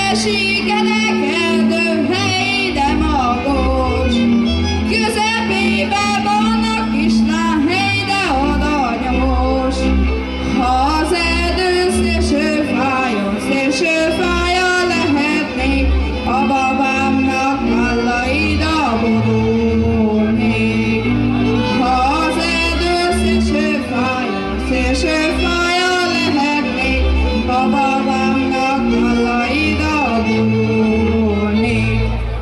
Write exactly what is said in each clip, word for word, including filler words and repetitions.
Síkedek erdő hely, de magos. Közepébe vannak kislán hely, de oda nyomos. Ha az erdő szélső fája, szélső fája lehetnék, a babámnak hallaida bodulnék. Ha az erdő szélső fája, szélső fája lehetnék, a babámnak hallaida bodulnék.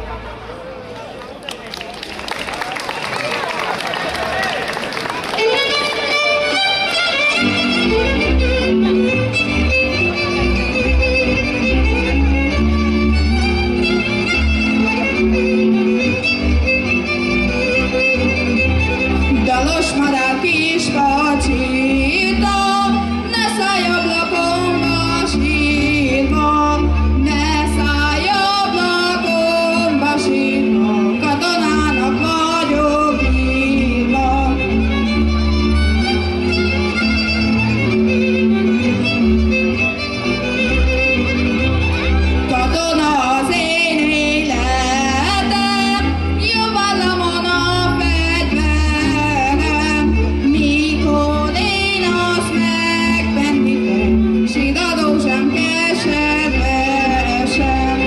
Dalos madár kis kacsita, ne szállj ablakomba sírva, ne szállj ablakomba sírva, katonának vagyok írva. Katona az én életem, jobb államon a fegyverem, mikor én azt megpenditem, sidadó sem keservesem.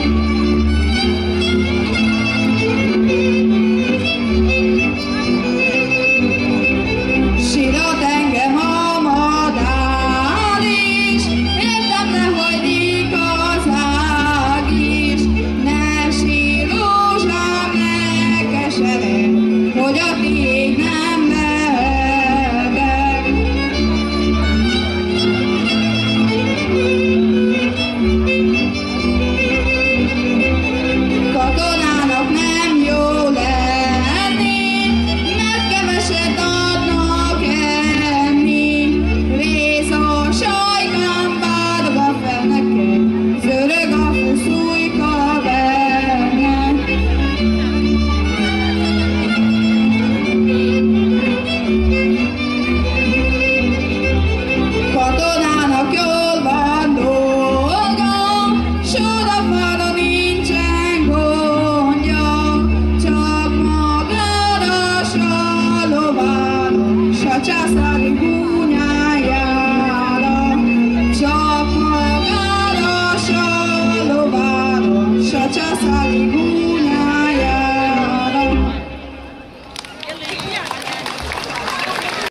Sírat engem a madár is, értem nehogy igazság is, ne sír rózsám, ne keserem, hogy a tiéd nem lehetek. Katonának nem jó lenni, mert keveset adnak enni. Rész a sajkám, bádog a feneke, zörög a fuszújka benne. Katonának jól van dolga, sodafára nincsen gondja, csak magára s a lovára, s a császári gúnyájára. Csak magára s a lovára, s a császári gúnyájára.